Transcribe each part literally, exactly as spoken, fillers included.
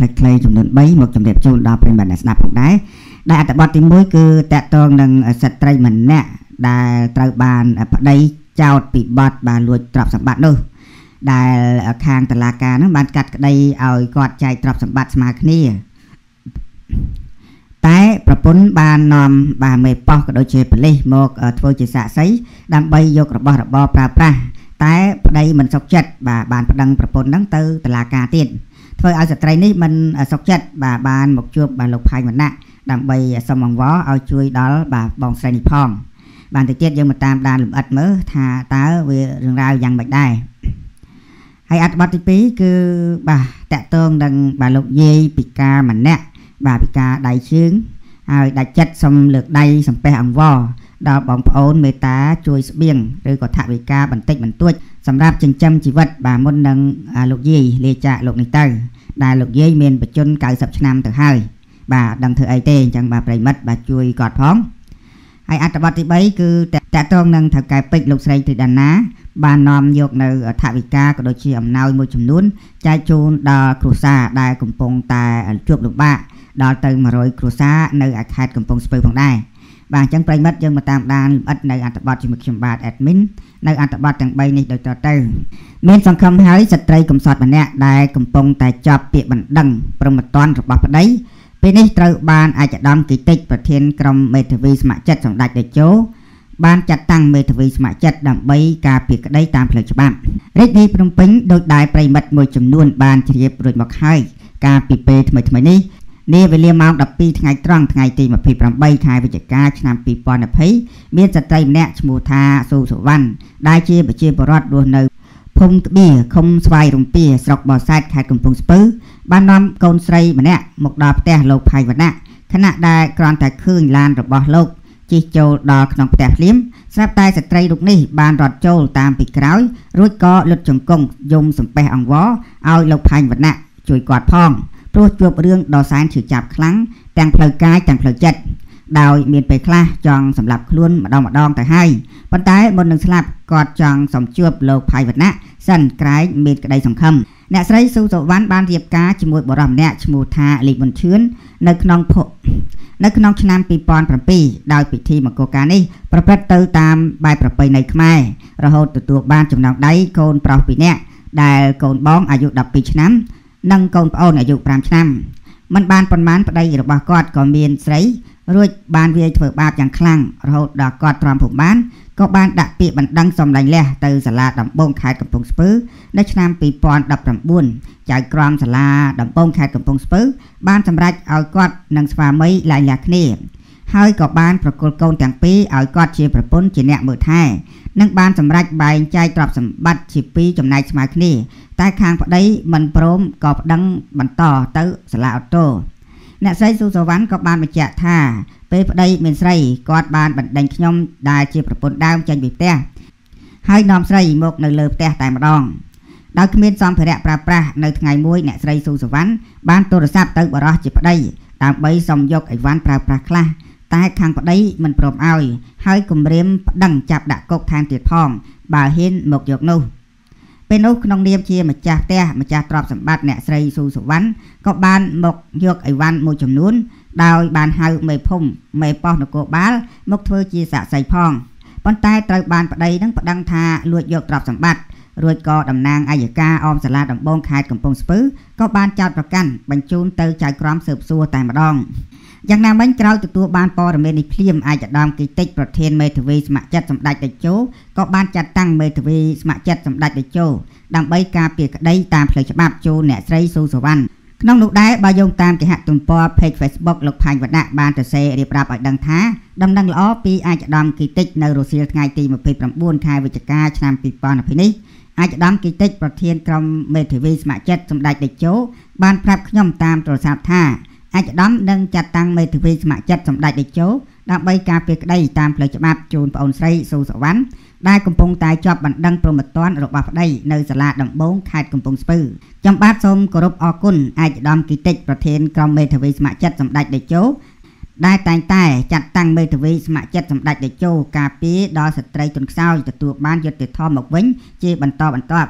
คลๆจำนวนใบหมกจำเรียบจูนดาวเป็นแบบสนับของได้ได้อัตบัตรที่มุ้ยคือแตะตรงดังสตรีมันเนี่ยได้ตราบานได้เจ้าปีบอดบาลวดตรับสมบัตินู้ได้คางตลาการนั้นบานกัดได้เอากอดใจตรับสมบัติสมาคณีแต่ประปุนบานนอมบานเมย์ปอกโดยเฉพาะเลยหมกทวจิสะไซดำใบยกระบอระบอปลาปลาแต่ได้มันสกจัดบาบานประดังประปุนนั่งเตอตลาการเตียนเพื่อเอาสตรีนี้มันสกจัดบาบานหมกจูบบาลกภัยมันน่ะดำใบสมองวอเอาช่วยดอลบาบองใส่นิพองบางติเจ็ดยังมาตามดานหลุมอัดเมื่อทาตาเวเรื่องราวยังไม่ได้ให้อัดบัตรปีคือบาแตะตรงดังบาลกเย่ปิกามันเนี่ยบาปิกาได้ชื้นเอาได้จัดสมเลือกได้สมเปอังวอดาวบองโอนเมตาช่วยเบี่ยงหรือก็ถาวิกาบันติมันตัวสำหรับจึงจำชีวิตบามนดังลูกเย่เลจ่าลูกในเตอร์ได้ลูกเย่เมียนไปจนเก่าสับชนามถึงให้บาดังเธอไอเต้จังบาไปมัดบาช่วยกอดพ้องให้อัตบัตที่ใบคือแต่ตรงนั้นถ้ากายปิดลูกใส่ติดดันนะบานนอมยกในถาวิกาก็โดยเชี่ยมนาวมวยจำนวนใจจูนดาครูซาได้กุมปงตาจุบลูกบ้าดอเติมมาโรยครูซาในอาคารกุมปงสเปอร์ของได้บางจังไปมัดยังมาตามดานอัดในอัตบัตจิมคิมบาทแอดมินในอัตบัตจังใบนี้โดยต่อเติมเมียนสังคมหายสตรีกุมสอดมันเนี่ยได้กุมปงแต่จับเปียบันดังประมาตอนระบาดได้เป็นนี้ตรบานอาจจะดำกิติประเทศกรมเมทวีสมัครจัดสองดักเดโจบานจัดตั้งเมทวีสมัครจัดดำใบกาเปียกได้ตามเพลงฉบับเรื่องนี้ปรุงปิ้งโดยได้ไปมัดมวยจำนวนบานเฉียบโดยบอกให้กาปีเปทำไมทำไมนี้นี่เวลียมาวดับปีทั้งไงตรังทั้งไงตีมาปีปรำใบทายวิจิกาชนามปีปอนอภัยเมียนจัดใจแนะชมูทาสู่สุวรรณได้เชี่ยบเชี่ยบรอดดวงเนยพงตบีคมสวายรุมปีสกบอไซด์ขายกุมพงสปื้บ้านน้อมกนไซมันเนี่ยหมกดอกแต่โลกภัยวันน่ะขณะได้กรอนแต่คืนลานระบอบโลกจีโจดอกขนมแต่เลี้ยมสนับตายสตรีลูกนี่บานรอดโจตามปีกร้อยรุ่ยก็หลุดจงกงยมสมเปอังวอเอาโลกภัยวันน่ะช่วยกอดพองโปรดจวบเรื่องดอสายถือจับครั้งแต่งเพลกายแต่งเพลจัดดาวเมียนไปคลาจองสำหรับคล้วนมาดองมาดองแต่ให้ปันท้ายบนหนึ่งสลับกอดจองสมจวบโลกภัยวันน่ะสั้นกลายเมียนกระไดสงคำเนสไรสู่สวรรค์บานเรียบกาจมูกบรมเนชมูทาลีบนเชื้อนในขนมพในขนมชนามปีปอนประปีดาวปิธีมโกกานี่ประพฤติตามใบประปีในขมายระหดตัวบ้านจำนวนได้โกนปลอกปีเนี่ยได้โกนบ้องอายุดับปีชน้ำนั่งโกนปอนอายุปรามชน้ำมันบานปนมันประเดี๋ยวบากอดก็เมียนไสรุ่ยบานเวียเถื่อบาปอย่างคลั่งระหดดอกกอดตรอมผมบ้านก็บ้านดักปีบันดังสมแรงเล่ตือสลาดำบงขายกับพงสปื้อในชนามปีปอนดับดำบุญใจกรอมสลาดำบงขายกับพงสปื้อบ้านสำรัดเอากอดนังสวาไม่ลายหลักนี่ให้กับบ้านประกอบโกนแต่งปีเอากอดเชียประปุ้นจีเนะมือไทยนังบ้านสำรัดใบใจตรอบสมบัติชีปีจำนายสมาคนี่ใต้คางพอได้มันพร้อมกอบดังบันต่อตือสลาออโต้เนสไซสุสวรรค์ก็บ้านมาเจาะท่าไปพอได้เมียนไซกอดบ้านบันดังขยมได้เชียประปุ้นดาวจันบิเต้ให้นอมไซหมกในเลือบเต้แต่มาดองดาวขมิ้นซ้อมเผยปลาปลาในทางไงมวยเนสไซสุสวรรค์บ้านโทรศัพท์ตือบรอจีพอได้ตามใบสมยกไอวันปลาปลาคลาแต่คางพอได้มันปลอมเอาให้กุมเรียมดังจับดักกกทางติดพองบ่าเห็นหมกยกนู่เป็นนุขนมเนียมเชียมาจากเต้มาจากตรอบสมบัติเนสไซสุสวรรค์ก็บ้านหมกยกไอวันมวยจำนวนดาวบานหายไม่พุ่มไม่ปอนโกบ้านมกเธอจีสะใส่พองปนใต้ตรบานประเดี๋ยวนั่งประดังทาลวดยกตรอบสมบัติรวยกอดำนางอายกาออมสลาดำบงขายกับปงสปื้อก็บานเจ้าประกันบรรจุเตอใจกรอมเสิร์ฟซัวแต่มาดองอย่างนางบังเกล้าตัวบ้านปอร์เมนิพลีมอาจจะดอมกิติประเทศเมทวีสมัครจัดสมดัยเดโจก็บ้านจัดตั้งเมทวีสมัครจัดสมดัยเดโจดังใบกาเปียกได้ตามเพลงฉบับโจเนสไรซูสวรรค์น้องลูกได้บายงตามกิหะตุนปอเพจเฟซบุ๊กลูกพายวัดนะบานตะเซเรียบรับอัดดังท้าดำดังล้อปีอาจจะดำกิติในโรเซียไงตีมาเพจประบุนทายวิจการชนามปีปอนอภินิอาจจะดำกิติประเทศกรมเมทวีสมัครจัดสมดัยเดโจบ้านพระขย่อมตามโทรศัพท์ท่าอาจจะดำดังจัดตั้งเมทวีสมัครจัดสมดัยเดโจดังใบกาเปียกได้ตามเพลงฉบับจูนปอนไซซูสวรรค์ได้กุมพงตายจอบบันดังโปรโมทตอนระบาดได้ในสลาดำบงขายกุมพงสปื้อจำบาดสมกรบอกุลอาจจะดำกิติประเทศกรมเมทวีสมัครจัดสมดัยเดโจได้แต่งแต่จัดตั้งเมทวีสมัครจัดสมดัยเดโจกาปีดอสตรีจนเศร้าจะตัวบ้านยึดติดทอมหมกวิ่งจีบันตอบันตอบ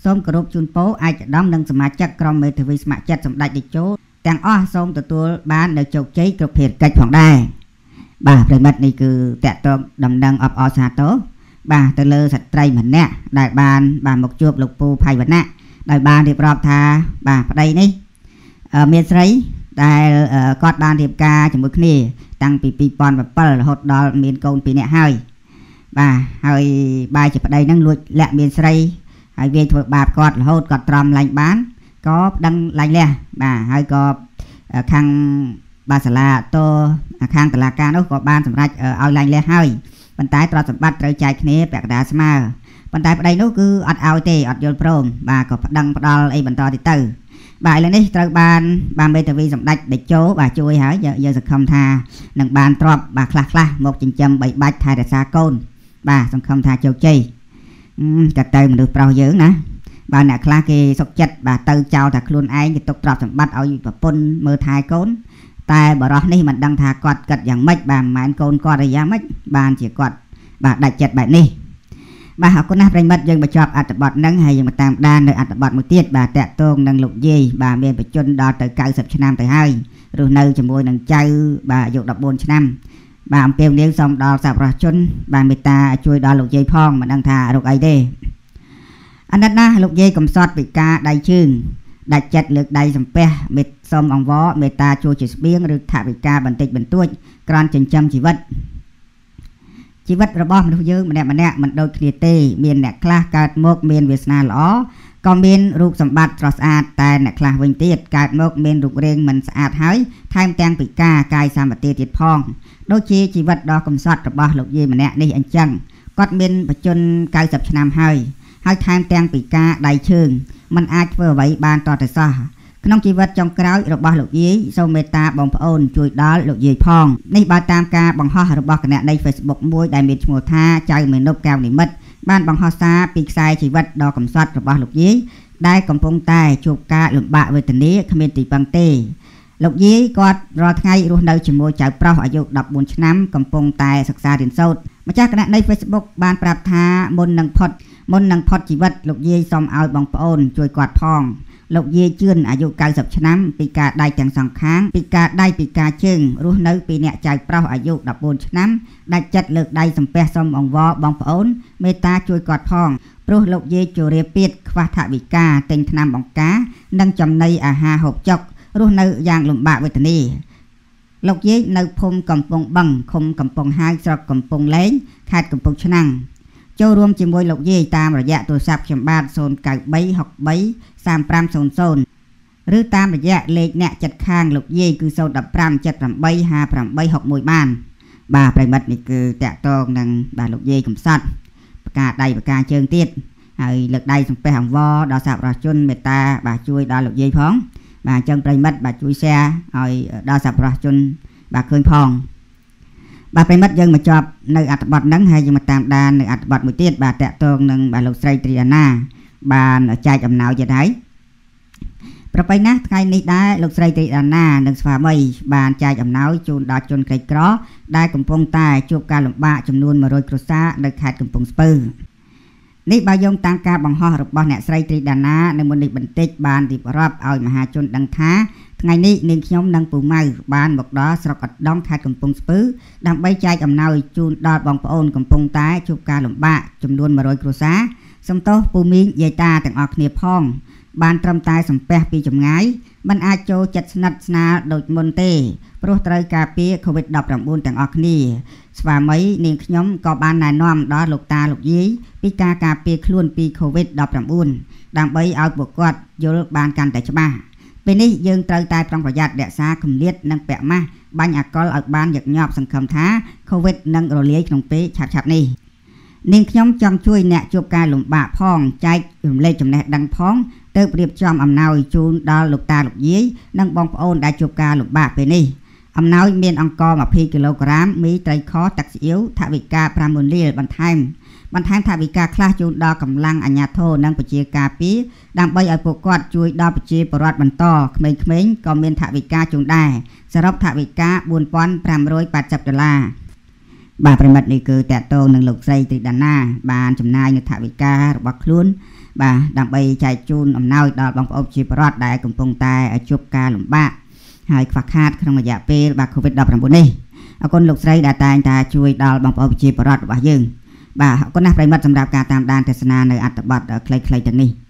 សូមគោរពជូនពរឯកឧត្តមនិងសមាជិកក្រុមមេធាវីស្ម័គ្រចិត្តសម្ដេចតេជោទាំងអស់សូមទទួលបាននូវជោគជ័យគ្រប់ភារកិច្ចផងដែរបាទប្រិមិត្តនេះគឺតកតងដំណឹងអបអរសាទរបាទទៅលើស្ត្រីម្នាក់ដែលបានបានមកជួបលោកពូផៃវណ្ណៈដោយបានរៀបរាប់ថាបាទប្តីនេះមានស្រីដែលគាត់បានរៀបការជាមួយគ្នាតាំងពីពីរពាន់bảyរហូតដល់មានកូនពីរនាក់ហើយបាទហើយបាយជាប្តីហ្នឹងលួចលាក់មានស្រីហើយវាធ្វើបាបគាត់រហូតគាត់ទ្រាំឡាញ់បានក៏ប្តឹងឡាញ់លះបាទហើយក៏ខាងបាសាឡាតខាងតុលាការនោះក៏បានសម្រេចឲ្យឡាញ់លះហើយប៉ុន្តែទ្រព្យសម្បត្តិត្រូវចែកគ្នាពាក់កណ្ដាលស្មើប៉ុន្តែប្តីនោះគឺអត់ឲ្យទេអត់យល់ព្រមបាទក៏ប្តឹងផ្ដាល់អីបន្តទៀតទៅបាទឥឡូវនេះត្រូវបានបានមេធាវីសម្ដេចតេជោបាទជួយហើយយើងសង្ឃឹមថានឹងបានទ្រព្យបាទខ្លះខ្លះមកចិញ្ចឹមបីបាច់ថែរក្សាកូនបាទសង្ឃឹមថាជោគជ័យតែទៅមនុស្សប្រុសយើងណាបាទអ្នកខ្លះគេសុកចិត្តបាទទៅចោលថាខ្លួនឯងគេទុកទ្រព្យសម្បត្តិឲ្យប្រពន្ធមើលថែកូនតែបរិះនេះមិនដឹងថាគាត់គិតយ៉ាងម៉េចបាទមិនមែនកូនគាត់យ៉ាងម៉េចបានជាគាត់បាទដាច់ចិត្តបែបនេះបាទអរគុណណាស់ប្រិមិត្តយើងបញ្ចប់អត្ថបទហ្នឹងហើយយើងមកតាមដាននៅអត្ថបទមួយទៀតបាទតាក់ទងនឹងលោកយាយបាទមានបច្ចុប្បន្នដល់ទៅ九mươiឆ្នាំទៅហើយរស់នៅជាមួយនឹងចៅបាទអាយុ14ឆ្នាំបាទអំពាវនាវសូមដល់សប្បុរសជនបាទមេត្តាជួយដល់លោកយាយផងមិនដឹងថារកអីទេអាណិតណាស់លោកយាយកំសត់ពីការដៃជើងដាច់ចិត្តលើកដៃសំពះមេត្តាសូមអង្វរមេត្តាជួយជាស្បៀងឬថវិកាបន្តិចបន្តួចក្រាន់ចិញ្ចឹមជីវិតជីវិតរបស់មនុស្សយើងម្នាក់ម្នាក់មិនដូចគ្នាទេមានអ្នកខ្លះកើតមកមានវាសនាល្អក៏មានរូបសម្បត្តិស្រស់ស្អាតតែអ្នកខ្លះវិញទៀតកើតមកមានរូបរាងមិនស្អាតហើយថែមទាំងពិការកាយសម្បត្តិទៀតផងដូចជាជីវិតដ៏កំសត់របស់លោកយាយម្នាក់នេះអញ្ចឹងគាត់មានបច្ចុប្បន្ន九mươiឆ្នាំហើយហើយថែមទាំងពិការដៃជើងមិនអាចធ្វើអ្វីបានតទៅសោះក្នុងជីវិតចុងក្រោយរបស់លោកយាយសូមមេត្តាបងប្អូនជួយដល់លោកយាយផងនេះបើតាមការបង្ហោះរបស់គណនី Facebook មួយដែលមានឈ្មោះថាចៅមេនុបកៅនិមិត្តបានបង្ហោះសារពីខ្សែជីវិតដ៏កំសត់របស់លោកយាយដែលកំពុងតែជួបការលំបាកវេទនាគ្មានទីពឹងទេលោកយាយគាត់រាល់ថ្ងៃរស់នៅជាមួយចៅប្រុសអាយុ14ឆ្នាំកំពុងតែសិក្សារៀនសូត្រម្ចាស់គណនី Facebook បានប្រាប់ថាមុននឹងផុតមុននឹងផុតជីវិតលោកយាយសូមឲ្យបងប្អូនជួយគាត់ផងលោកយាយជឿនអាយុ九mươiឆ្នាំពីការដៃទាំងសងខាងពីការដៃពីការជើងរស់នៅពីអ្នកចៅប្រុសអាយុ14ឆ្នាំដាច់ចិត្តលើកដៃសំពះសូមអង្វរបងប្អូនមេត្តាជួយគាត់ផងព្រោះលោកយាយជរាពៀតខ្វះថវិកាទិញថ្នាំបង្ការនិងចំណីអាហារហូបចុករស់នៅយ៉ាងលំបាកវេទនាលោកយាយនៅភូមិកំពង់បឹងឃុំកំពង់ហាយស្រុកកំពង់លែងខេត្តកំពង់ឆ្នាំងចូលរួមជាមួយលោកយាយតាមរយៈទូរស័ព្ទខ្ញុំបាទศูนย์ เก้า สาม หก สาม สาม ศูนย์ ศูนย์ឬតាមរយៈលេខអ្នកចិត្តខាងលោកយាយគឺศูนย์ หนึ่ง ห้า เจ็ด แปด ห้า แปด หก หนึ่งបានបាទប្រិមិត្តនេះគឺតាក់ទងនឹងបាទលោកយាយកំសត់ប្រការដៃប្រការជើងទៀតហើយលើកដៃសំពះអង្វរដល់សប្បុរសជនមេត្តាបាទជួយដល់លោកយាយផងបាទអញ្ចឹងប្រិមិត្តបាទជួយ share ឲ្យដល់សប្បុរសជនបាទឃើញផងបាទប្រិមិត្តយើងមកចប់នៅអត្ថបទហ្នឹងហើយយើងមកតាមដាននៅអត្ថបទមួយទៀតបាទតាក់ទងនឹងបាទលោកស្រីត្រីដាណាបានចែកអំណោយទៀតហើយប្រពៃណាថ្ងៃនេះដែរលោកស្រីត្រីដាណានិងស្វាមីបានចែកអំណោយជូនដល់ជនក្រីក្រដែលកំពុងតែជួបការលំបាកចំនួនmột trămគ្រួសារនៅខេត្តកំពង់ស្ពឺនេះបើយោងតាមការបង្ហោះរបស់អ្នកស្រីត្រីដាណានៅមុននេះបន្តិចបានរៀបរាប់ឲ្យមហាជនដឹងថាថ្ងៃនេះនាងខ្ញុំនិងពូម៉ៅបានមកដល់ស្រុកឧត្តមខេត្តកំពង់ស្ពឺដើម្បីចែកអំណោយជូនដល់បងប្អូនកំពុងតែជួបការលំបាកចំនួនmột trămគ្រួសារសំទោសពូមីងយាយតាទាំងអស់គ្នាផងបានត្រឹមតែសំពះពីចម្ងាយមិនអាចចូលចិត្តស្និទ្ធស្នាលដូចមុនទេព្រោះត្រូវការពារ COVID ដប់ប្រាំបួន ទាំងអស់គ្នាស្វាមីនាងខ្ញុំក៏បានណែនាំដល់លោកតាលោកយាយពីការការពារខ្លួនពី COVID ដប់ប្រាំបួន ដើម្បីឲ្យពួកគាត់យល់បានកាន់តែច្បាស់ពេលនេះយើងត្រូវតែប្រុងប្រយ័ត្នរក្សាគម្លាតនិងពាក់ម៉ាស់បាញ់អាកុលឲ្យបានញឹកញាប់សង្ឃឹមថា COVID នឹងរលាយក្នុងពេលឆាប់ៗនេះនាងខ្ញុំចង់ជួយអ្នកជួបការលំបាកផងចែករំលែកចំណេះដឹងផងទើបរៀបចំអំណោយជូនដល់លោកតាលោកយាយនិងបងប្អូនដែលជួបការលំបាកពេលនេះអំណោយមានអង្គរยี่สิบគីឡូក្រាមមីត្រីខទឹកស៊ីអ៊ីវថវិកាប្រាំម៉ឺនរៀលបន្ថែមបន្ថែមថវិកាខ្លះជូនដល់កម្លាំងអាជ្ញាធរនិងប្រជាការពារដើម្បីឲ្យពួកគាត់ជួយដល់ប្រជាពលរដ្ឋបន្តក្មេងៗក៏មានថវិកាជូនដែរសរុបថវិកាbốn nghìn năm trăm tám mươiដុល្លារបាទប្រិមិត្តនេះគឺតកតងនឹងលោកស្រីត្រីដាណាបានចំណាយនៅថវិការបស់ខ្លួនបាទដើម្បីចែកជូនអំណោយដល់បងប្អូនជាប្រវត្តិដែលកំពុងតែជួបការលំបាកហើយខ្វះខាតក្នុងរយៈពេលបាទ កូវីដ ដប់ប្រាំបួន នេះអរគុណលោកស្រីដែលតែងតែជួយដល់បងប្អូនជាប្រវត្តិរបស់យើងបាទអរគុណណាស់ប្រិមិត្តសម្រាប់ការតាមដានទស្សនានៅអត្ថបទខ្លីៗទាំងនេះ